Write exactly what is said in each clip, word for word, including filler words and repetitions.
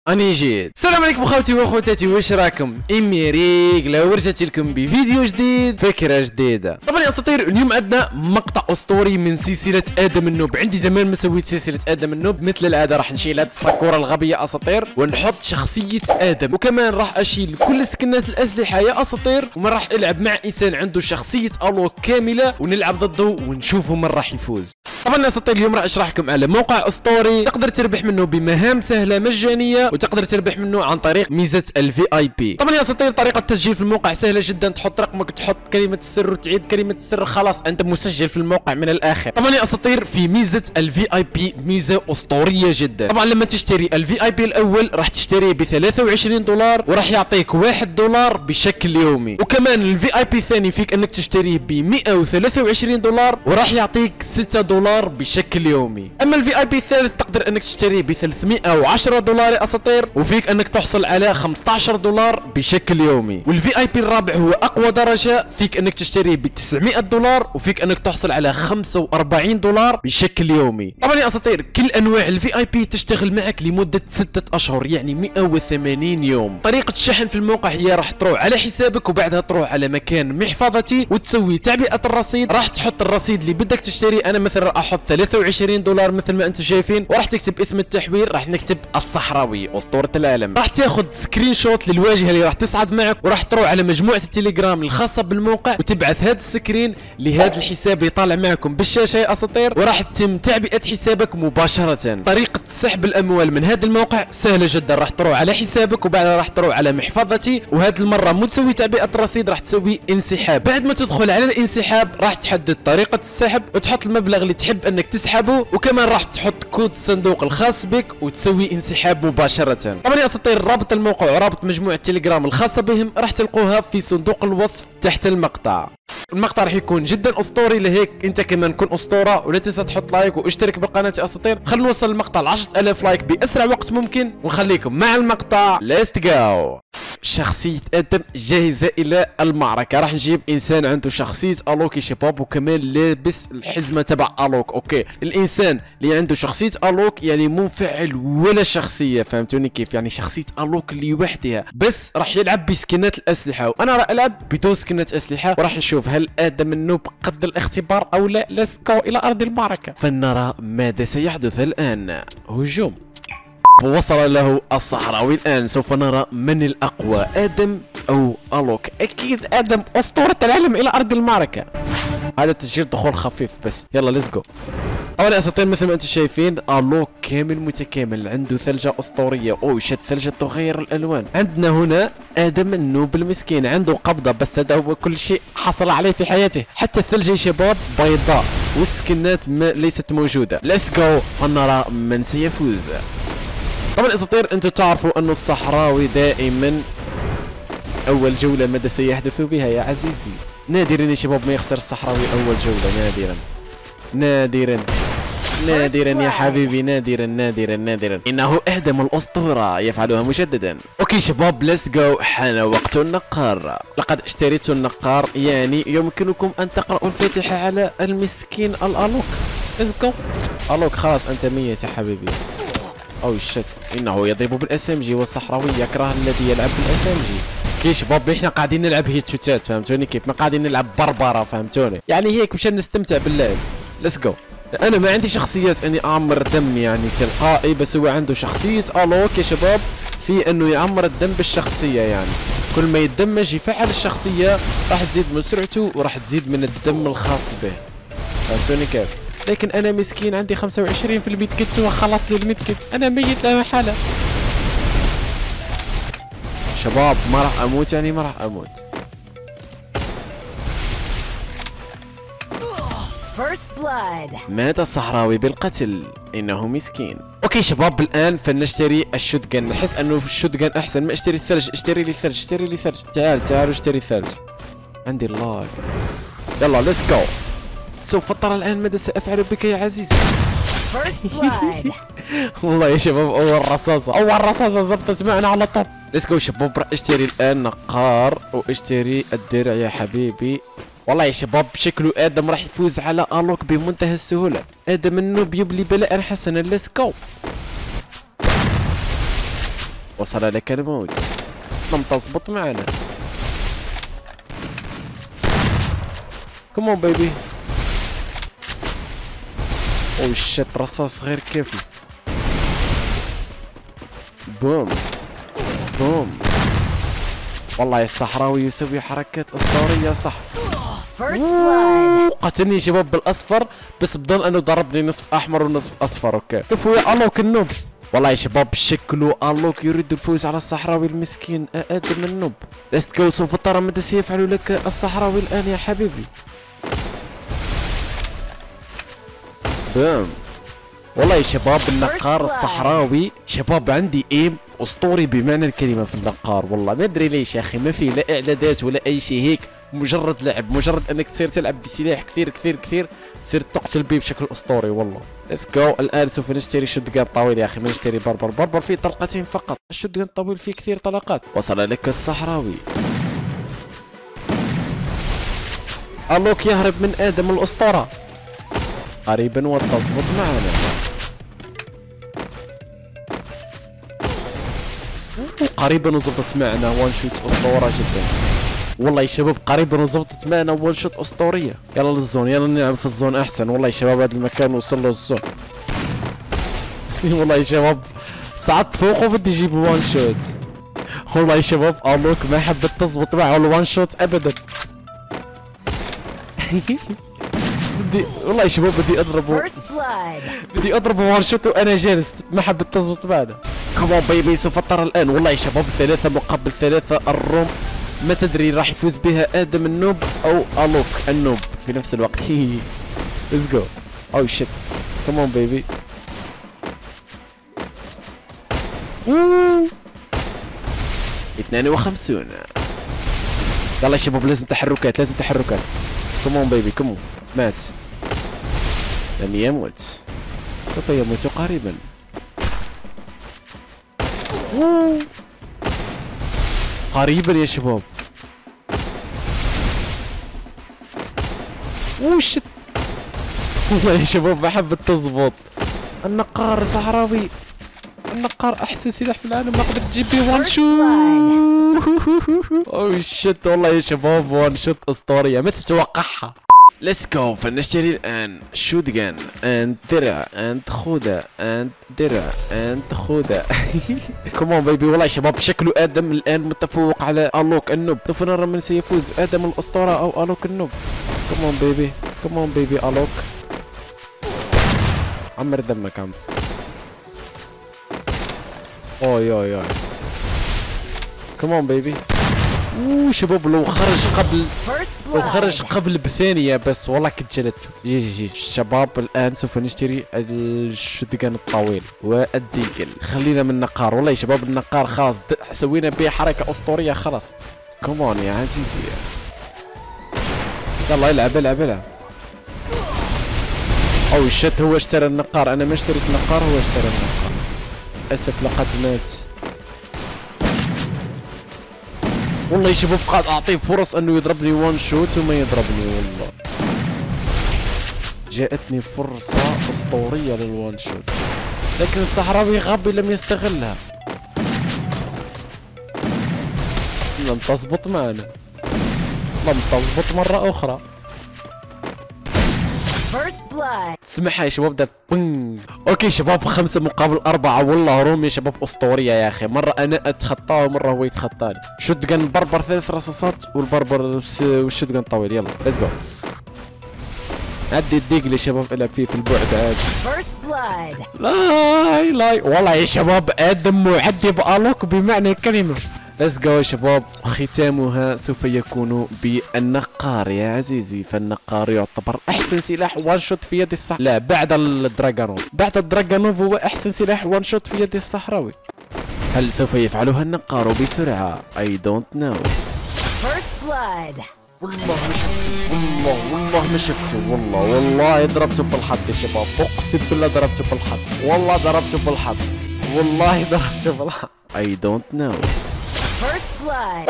اني جيت. السلام عليكم اخوتي واخواتاتي، واش راكم؟ اميريك لو رجعت لكم بفيديو جديد، فكره جديده. طبعا يا اساطير اليوم عندنا مقطع اسطوري من سلسله ادم النوب. عندي زمان ما سويت سلسله ادم النوب، مثل العاده راح نشيل هاد الساكوره الغبيه اساطير ونحط شخصيه ادم، وكمان راح اشيل كل سكنات الاسلحه يا اساطير، وما راح العب مع انسان عنده شخصيه الوك كامله ونلعب ضده ونشوفه من راح يفوز. طبعا يا اساطير اليوم راح اشرح لكم على موقع اسطوري تقدر تربح منه بمهام سهله مجانيه، وتقدر تربح منه عن طريق ميزه الفي اي بي. طبعا يا اساطير طريقه التسجيل في الموقع سهله جدا، تحط رقمك تحط كلمه السر وتعيد كلمه السر، خلاص انت مسجل في الموقع من الاخر. طبعا يا اساطير في ميزه الفي اي بي ميزه اسطوريه جدا. طبعا لما تشتري الفي اي بي الاول راح تشتريه ب ثلاثة وعشرين دولار وراح يعطيك واحد دولار بشكل يومي، وكمان الفي اي بي الثاني فيك انك تشتريه ب مئة وثلاثة وعشرين دولار وراح يعطيك ستة دولار بشكل يومي. اما الفي اي بي الثالث تقدر انك تشتريه ب ثلاثمئة وعشرة دولار يا اساطير، وفيك انك تحصل على خمسة عشر دولار بشكل يومي. والفي اي بي الرابع هو اقوى درجه، فيك انك تشتريه ب تسعمئة دولار وفيك انك تحصل على خمسة وأربعين دولار بشكل يومي. طبعا يا اساطير كل انواع الفي اي بي تشتغل معك لمده ستة اشهر، يعني مئة وثمانين يوم. طريقه الشحن في الموقع هي راح تروح على حسابك وبعدها تروح على مكان محفظتي وتسوي تعبئه الرصيد، راح تحط الرصيد اللي بدك تشتري. انا مثلا راح احط ثلاثة وعشرين دولار مثل ما انتم شايفين، وراح تكتب اسم التحويل، راح نكتب الصحراوي اسطوره العالم. راح تاخذ سكرين شوت للواجهه اللي راح تصعد معك، وراح تروح على مجموعه التليجرام الخاصه بالموقع وتبعث هذا السكرين لهذا الحساب اللي طالع معكم بالشاشه يا اساطير، وراح تتم تعبئه حسابك مباشره. طريقه سحب الاموال من هذا الموقع سهله جدا، راح تروح على حسابك وبعدها راح تروح على محفظتي، وهذه المره مو تسوي تعبئه الرصيد، راح تسوي انسحاب. بعد ما تدخل على الانسحاب راح تحدد طريقه السحب وتحط المبلغ اللي تحب انك تسحبه، وكمان راح تحط كود الصندوق الخاص بك وتسوي انسحاب مباشره. طبعا يا اساطير رابط الموقع ورابط مجموعه تليجرام الخاصه بهم راح تلقوها في صندوق الوصف تحت المقطع. المقطع راح يكون جدا اسطوري، لهيك انت كمان كن اسطوره، ولا تنسى تحط لايك واشترك بالقناه يا اساطير. خلينا نوصل المقطع ل عشرة آلاف لايك باسرع وقت ممكن، ونخليكم مع المقطع. ليتس جو. شخصية ادم جاهزة الى المعركة. راح نجيب انسان عنده شخصية الوك يا شباب، وكمان لابس الحزمة تبع الوك. اوكي، الانسان اللي عنده شخصية الوك يعني مو مفعل ولا شخصية، فهمتوني كيف؟ يعني شخصية الوك لوحدها، بس راح يلعب بسكنات الاسلحة، وانا راح العب بدون سكنات اسلحة، وراح نشوف هل ادم النوب قد الاختبار او لا. ليتس جو الى ارض المعركة فلنرى ماذا سيحدث الان. هجوم. وصل له الصحراوي. الآن سوف نرى من الأقوى، آدم أو ألوك. أكيد آدم أسطورة العالم إلى أرض المعركة. هذا تسجيل دخول خفيف بس، يلا ليتس جو. أولا يا أساطير مثل ما أنتم شايفين ألوك كامل متكامل، عنده ثلجة أسطورية. أوه شد ثلجة تغير الألوان. عندنا هنا آدم النوب المسكين، عنده قبضة بس هذا هو كل شيء حصل عليه في حياته. حتى الثلجة يا شباب بيضاء والسكنات ما ليست موجودة. ليتس جو فلنرى من سيفوز. طبعا اساطير انتم تعرفوا انه الصحراوي دائما اول جولة ماذا سيحدث بها يا عزيزي. نادرا يا شباب ما يخسر الصحراوي اول جولة، نادرا نادرا نادرا يا حبيبي، نادرا نادرا نادرا. انه ادم الاسطورة يفعلها مجددا. اوكي شباب ليتس جو، حان وقت النقار. لقد اشتريت النقار، يعني يمكنكم ان تقرأوا الفاتحة على المسكين الالوك. ليتس جو. الوك خلاص انت ميت يا حبيبي. او شت، انه يضرب بالاس ام جي والصحراوي يكره الذي يلعب بالاس ام جي. كي شباب احنا قاعدين نلعب هيت شوتات، فهمتوني كيف؟ ما قاعدين نلعب بربره، فهمتوني؟ يعني هيك مشان نستمتع باللعب. ليتس جو. انا ما عندي شخصيات اني اعمر دم يعني تلقائي، بس هو عنده شخصيه الوك يا شباب في انه يعمر الدم بالشخصيه، يعني كل ما يتدمج يفعل الشخصيه راح تزيد من سرعته وراح تزيد من الدم الخاص به، فهمتوني كيف؟ لكن انا مسكين عندي خمسة وعشرين في الميد كت وخلص لي الميد كت، انا ميت لا محاله. شباب ما راح اموت، يعني ما راح اموت. مات الصحراوي بالقتل، انه مسكين. اوكي شباب الان فلنشتري الشوتجن. نحس انه الشوتجن احسن ما اشتري الثلج. اشتري لي ثلج، اشتري لي ثلج. تعال تعال اشتري ثلج. عندي اللاج. يلا ليتس جو. سوف ترى الآن ماذا سأفعل بك يا عزيزي. والله يا شباب أول رصاصة أول رصاصة زبطت معنا على طول. ليتس جو شباب، راح اشتري الآن نقار واشتري الدرع يا حبيبي. والله يا شباب شكله آدم راح يفوز على ألوك بمنتهى السهولة. آدم النوب يبلي بلاء حسنا. ليتس جو. وصل لك الموت. لم تزبط معنا. كمون بيبي. او شت، رصاص غير كافي. بوم بوم. والله الصحراوي يسوي حركات اسطوريه صح. قتلني يا شباب بالاصفر، بس بظن انه ضربني نصف احمر ونصف اصفر. اوكي شوفوا يا الوك النوب. والله يا شباب شكله الوك يريد الفوز على الصحراوي المسكين ادم النوب. لست جو سوف ترى ماذا سيفعل لك الصحراوي الان يا حبيبي. بام. والله يا شباب النقار الصحراوي شباب عندي ايم اسطوري بمعنى الكلمه في النقار. والله ما ادري ليش يا اخي، ما فيه لا اعدادات ولا اي شيء، هيك مجرد لعب، مجرد انك تصير تلعب بسلاح كثير كثير كثير تصير تقتل به بشكل اسطوري. والله ليتس جو. الان سوف نشتري شوتجان طويل يا اخي، ما نشتري بربر. بربر فيه طلقتين فقط، الشوتجان الطويل فيه كثير طلقات. وصل لك الصحراوي. الوك يهرب من ادم الاسطوره. قريبا وتظبط معنا. قريبا وزبطت معنا وان شوت اسطوره جدا. والله يا شباب قريبا وزبطت معنا وان شوت اسطوريه. يلا للزون، يلا نلعب في الزون احسن. والله يا شباب هذا المكان وصل له الزون. والله يا شباب صعدت فوق وبدي اجيب وان شوت. والله يا شباب الوك ما حبت تزبط معه الوان شوت ابدا. بدي والله يا شباب بدي اضربه بدي اضربه وان شوت وانا جالس، ما حبت تزبط معنا. كمان بيبي سوف ترى الان. والله يا شباب ثلاثة مقابل ثلاثة. الروم ما تدري راح يفوز بها ادم النوب او الوك النوب في نفس الوقت. ليتس جو. او شيت. كمان بيبي. اثنين وخمسين. يلا يا شباب لازم تحركات، لازم تحركات. كمان بيبي كمان. مات. لم يموت، سوف يموت قريبا. قريبا يا شباب. وش والله يا شباب ما حبت تزبط. النقار صحراوي، النقار احسن سلاح في العالم، ما قدرت تجيب به وان شوت. اوه شت. والله يا شباب وان شوت اسطوريه ما تتوقعها. ليتس جو. فنشتري الان شوتجان اند درع اند خوذه اند درع اند خوذه. كمان بيبي. والله يا شباب شكله ادم الان متفوق على الوك النوب. سوف نرى من سيفوز، ادم الاسطوره او الوك النوب. كمان بيبي، كمان بيبي الوك. عمر دمك عم. اوي اوي اوي. كمان بيبي. اوه شباب لو خرج قبل لو خرج قبل بثانية بس والله كنت جلدته. جي جي جي شباب الآن سوف نشتري الشوتجان الطويل والديجل. خلينا من النقار. والله يا شباب النقار خلاص سوينا به حركة أسطورية خلاص. كمان يا عزيزي. يلا العب العب العب. أو شت هو اشترى النقار، أنا ما اشتريت النقار، هو اشترى النقار. للأسف لقد مات. والله يا شباب قاعد اعطيه فرص انه يضربني وان شوت وما يضربني. والله جاءتني فرصة اسطورية للوان شوت، لكن الصحراوي غبي لم يستغلها. لم تزبط معنا، لم تزبط مرة اخرى. تسمعها يا شباب ده بنج. اوكي شباب خمسة مقابل أربعة. والله روم يا شباب أسطورية يا أخي. مرة أنا أتخطاه ومرة هو يتخطاني. شوتجان بربر ثلاث رصاصات والبربر والشوتجان طويل. يلا ليتس جو. عدي الديجل يا شباب العب فيه في البعد عادي. لاي لاي. والله يا شباب آدم معدي بألوك بمعنى الكلمة. ليتس جو يا شباب. ختامها سوف يكون بالنقار يا عزيزي. فالنقار يعتبر احسن سلاح وان شوت في يد الصحراوي. لا بعد الدراغونوف. بعد الدراغونوف هو احسن سلاح وان شوت في يد الصحراوي. هل سوف يفعلها النقار بسرعة؟ I don't know. والله ما شفته، والله والله ما شفته. والله والله ضربته بالحظ يا شباب. اقسم بالله ضربته بالحظ. والله ضربته بالحظ. والله ضربته بالحظ. I don't know. First blood.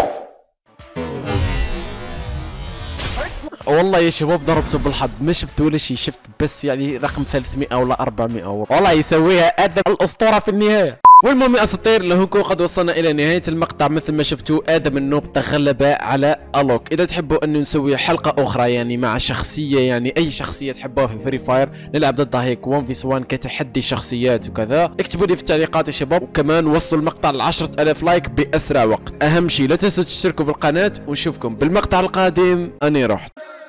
والله يا شباب ضربته بالحظ، ما شفت ولا شيء، شفت بس يعني رقم ثلاثمئة ولا أربعمئة. والله يسويها ادم الاسطوره في النهايه. والمهم يا اساطير لهوكو قد وصلنا الى نهايه المقطع. مثل ما شفتوا ادم النوب تغلب على الوك. اذا تحبوا ان نسوي حلقه اخرى يعني مع شخصيه، يعني اي شخصيه تحبوها في فري فاير نلعب ضدها هيك واحد في واحد كتحدي شخصيات وكذا، اكتبوا لي في التعليقات يا شباب. وكمان وصلوا المقطع ل عشرة آلاف لايك باسرع وقت. اهم شيء لا تنسوا تشتركوا بالقناه، ونشوفكم بالمقطع القادم. اني رحت.